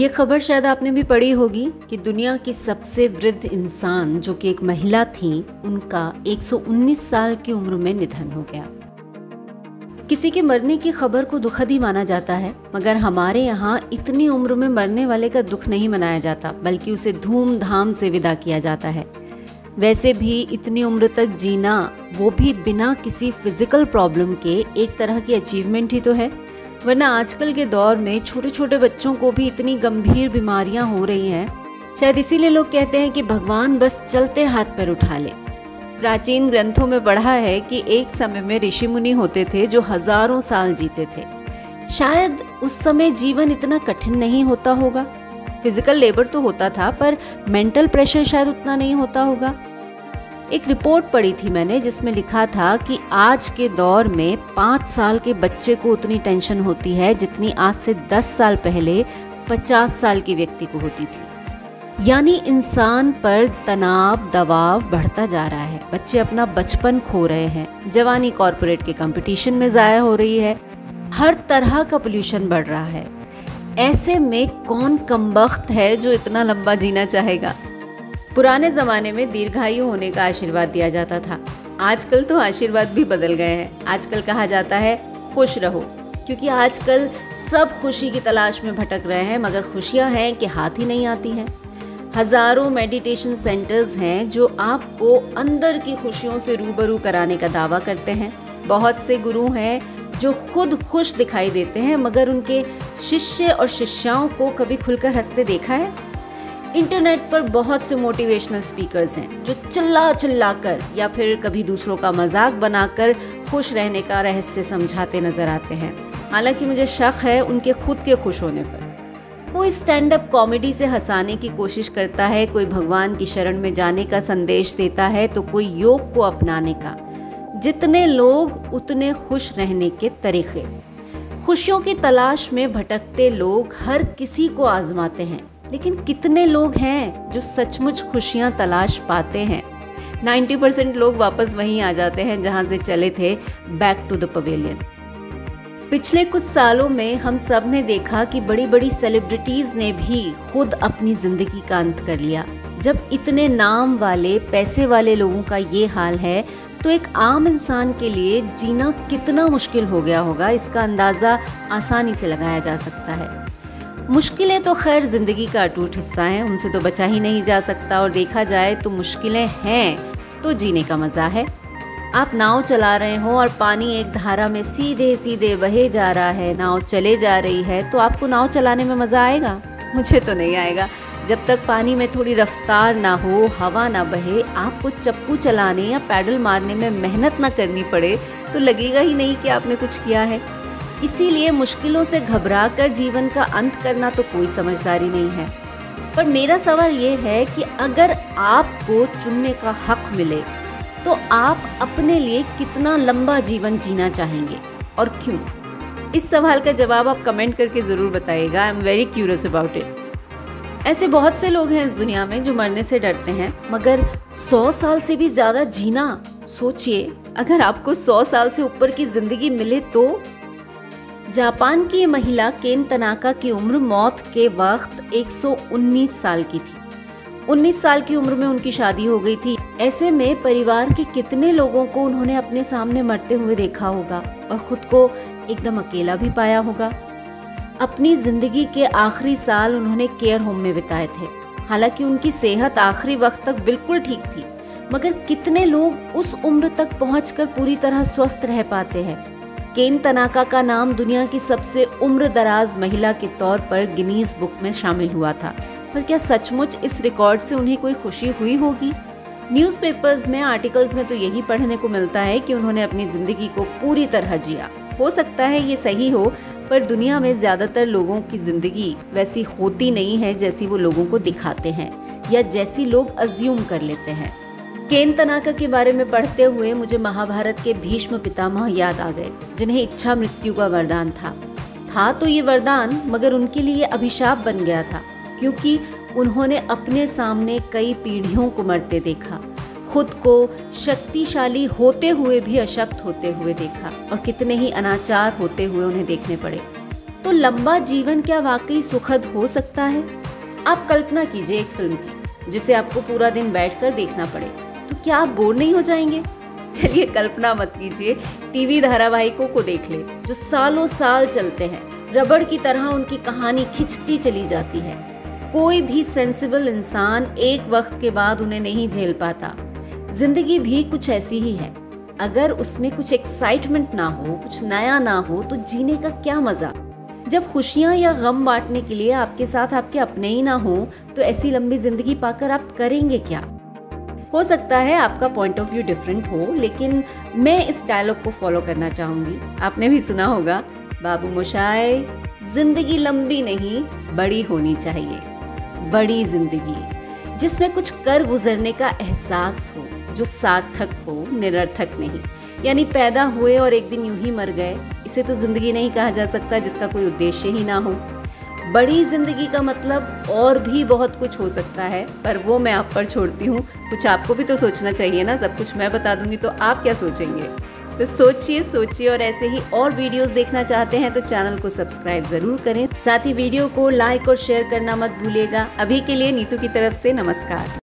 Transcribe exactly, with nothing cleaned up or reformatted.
ये खबर शायद आपने भी पढ़ी होगी कि दुनिया की सबसे वृद्ध इंसान जो कि एक महिला थी, उनका एक सौ उन्नीस साल की उम्र में निधन हो गया। किसी के मरने की खबर को दुखद ही माना जाता है, मगर हमारे यहाँ इतनी उम्र में मरने वाले का दुख नहीं मनाया जाता, बल्कि उसे धूमधाम से विदा किया जाता है। वैसे भी इतनी उम्र तक जीना, वो भी बिना किसी फिजिकल प्रॉब्लम के, एक तरह की अचीवमेंट ही तो है। वरना आजकल के दौर में छोटे छोटे बच्चों को भी इतनी गंभीर बीमारियां हो रही हैं। शायद इसीलिए लोग कहते हैं कि भगवान बस चलते हाथ पैर उठा ले। प्राचीन ग्रंथों में पढ़ा है कि एक समय में ऋषि मुनि होते थे जो हजारों साल जीते थे। शायद उस समय जीवन इतना कठिन नहीं होता होगा। फिजिकल लेबर तो होता था, पर मेंटल प्रेशर शायद उतना नहीं होता होगा। एक रिपोर्ट पढ़ी थी मैंने जिसमें लिखा था कि आज के दौर में पाँच साल के बच्चे को उतनी टेंशन होती है जितनी आज से दस साल पहले पचास साल के व्यक्ति को होती थी। यानी इंसान पर तनाव, दबाव बढ़ता जा रहा है। बच्चे अपना बचपन खो रहे हैं, जवानी कॉर्पोरेट के कंपटीशन में ज़ाया हो रही है, हर तरह का पोल्यूशन बढ़ रहा है। ऐसे में कौन कमबख्त है जो इतना लंबा जीना चाहेगा। पुराने ज़माने में दीर्घायु होने का आशीर्वाद दिया जाता था। आजकल तो आशीर्वाद भी बदल गए हैं। आजकल कहा जाता है खुश रहो, क्योंकि आजकल सब खुशी की तलाश में भटक रहे हैं, मगर खुशियां हैं कि हाथ ही नहीं आती हैं। हज़ारों मेडिटेशन सेंटर्स हैं जो आपको अंदर की खुशियों से रूबरू कराने का दावा करते हैं। बहुत से गुरु हैं जो खुद खुश दिखाई देते हैं, मगर उनके शिष्य और शिष्याओं को कभी खुलकर हंसते देखा है? इंटरनेट पर बहुत से मोटिवेशनल स्पीकर्स हैं जो चिल्ला चिल्ला कर या फिर कभी दूसरों का मजाक बनाकर खुश रहने का रहस्य समझाते नजर आते हैं। हालांकि मुझे शक है उनके खुद के खुश होने पर। कोई स्टैंड अप कॉमेडी से हंसाने की कोशिश करता है, कोई भगवान की शरण में जाने का संदेश देता है, तो कोई योग को अपनाने का। जितने लोग उतने खुश रहने के तरीके। खुशियों की तलाश में भटकते लोग हर किसी को आजमाते हैं, लेकिन कितने लोग हैं जो सचमुच खुशियां तलाश पाते हैं? नब्बे परसेंट लोग वापस वहीं आ जाते हैं जहां से चले थे, बैक टू द पवेलियन। पिछले कुछ सालों में हम सब ने देखा कि बड़ी बड़ी सेलिब्रिटीज ने भी खुद अपनी जिंदगी का अंत कर लिया। जब इतने नाम वाले, पैसे वाले लोगों का ये हाल है, तो एक आम इंसान के लिए जीना कितना मुश्किल हो गया होगा, इसका अंदाजा आसानी से लगाया जा सकता है। मुश्किलें तो खैर जिंदगी का अटूट हिस्सा हैं, उनसे तो बचा ही नहीं जा सकता। और देखा जाए तो मुश्किलें हैं तो जीने का मजा है। आप नाव चला रहे हो और पानी एक धारा में सीधे सीधे बहे जा रहा है, नाव चले जा रही है, तो आपको नाव चलाने में मजा आएगा? मुझे तो नहीं आएगा। जब तक पानी में थोड़ी रफ्तार ना हो, हवा ना बहे, आपको चप्पू चलाने या पैडल मारने में मेहनत ना करनी पड़े, तो लगेगा ही नहीं कि आपने कुछ किया है। इसीलिए मुश्किलों से घबराकर जीवन का अंत करना तो कोई समझदारी नहीं है। पर मेरा सवाल ये है कि अगर आपको चुनने का हक मिले, तो आप अपने लिए कितना लंबा जीवन जीना चाहेंगे और क्यों? इस सवाल का जवाब आप कमेंट करके ज़रूर बताइएगा। I am very curious about it. ऐसे बहुत से लोग हैं इस दुनिया में जो मरने से डरते हैं, मगर सौ साल से भी ज़्यादा जीना, सोचिए अगर आपको सौ साल से ऊपर की ज़िंदगी मिले तो। जापान की ये महिला केन तनाका की उम्र मौत के वक्त एक सौ उन्नीस साल की थी। उन्नीस साल की उम्र में उनकी शादी हो गई थी। ऐसे में परिवार के कितने लोगों को उन्होंने अपने सामने मरते हुए देखा होगा और खुद को एकदम अकेला भी पाया होगा। अपनी जिंदगी के आखिरी साल उन्होंने केयर होम में बिताए थे। हालांकि उनकी सेहत आखिरी वक्त तक बिल्कुल ठीक थी, मगर कितने लोग उस उम्र तक पहुंचकर पूरी तरह स्वस्थ रह पाते हैं? केन तनाका का नाम दुनिया की सबसे उम्र दराज महिला के तौर पर गिनीज बुक में शामिल हुआ था। पर क्या सचमुच इस रिकॉर्ड से उन्हें कोई खुशी हुई होगी? न्यूज़पेपर्स में, आर्टिकल्स में तो यही पढ़ने को मिलता है कि उन्होंने अपनी जिंदगी को पूरी तरह जिया। हो सकता है ये सही हो, पर दुनिया में ज्यादातर लोगों की जिंदगी वैसी होती नहीं है जैसी वो लोगों को दिखाते हैं या जैसी लोग अज्यूम कर लेते हैं। केन तनाका के बारे में पढ़ते हुए मुझे महाभारत के भीष्म पितामह याद आ गए, जिन्हें इच्छा मृत्यु का वरदान था। था तो ये वरदान, मगर उनके लिए अभिशाप बन गया था, क्योंकि उन्होंने अपने सामने कई पीढ़ियों को मरते देखा, खुद को शक्तिशाली होते हुए भी अशक्त होते हुए देखा, और कितने ही अनाचार होते हुए उन्हें देखने पड़े। तो लंबा जीवन क्या वाकई सुखद हो सकता है? आप कल्पना कीजिए एक फिल्म की जिसे आपको पूरा दिन बैठकर देखना पड़े, तो क्या आप बोर नहीं हो जाएंगे? चलिए कल्पना मत कीजिए, टीवी धारावाहिकों को देख ले जो सालों साल चलते हैं। रबड़ की तरह उनकी कहानी खिंचती चली जाती है। कोई भी सेंसिबल इंसान एक वक्त के बाद उन्हें नहीं झेल पाता। जिंदगी भी कुछ ऐसी ही है। अगर उसमें कुछ एक्साइटमेंट ना हो, कुछ नया ना हो, तो जीने का क्या मजा। जब खुशियां या गम बांटने के लिए आपके साथ आपके अपने ही ना हो, तो ऐसी लंबी जिंदगी पाकर आप करेंगे क्या? हो सकता है आपका पॉइंट ऑफ व्यू डिफरेंट हो, लेकिन मैं इस डायलॉग को फॉलो करना चाहूंगी। आपने भी सुना होगा, बाबू मोशाय, जिंदगी लंबी नहीं बड़ी होनी चाहिए। बड़ी जिंदगी जिसमें कुछ कर गुजरने का एहसास हो, जो सार्थक हो, निरर्थक नहीं। यानी पैदा हुए और एक दिन यूं ही मर गए, इसे तो जिंदगी नहीं कहा जा सकता जिसका कोई उद्देश्य ही ना हो। बड़ी जिंदगी का मतलब और भी बहुत कुछ हो सकता है, पर वो मैं आप पर छोड़ती हूँ। कुछ आपको भी तो सोचना चाहिए ना। सब कुछ मैं बता दूंगी तो आप क्या सोचेंगे? तो सोचिए सोचिए और ऐसे ही और वीडियोस देखना चाहते हैं तो चैनल को सब्सक्राइब जरूर करें। साथ ही वीडियो को लाइक और शेयर करना मत भूलिएगा। अभी के लिए नीतू की तरफ से नमस्कार।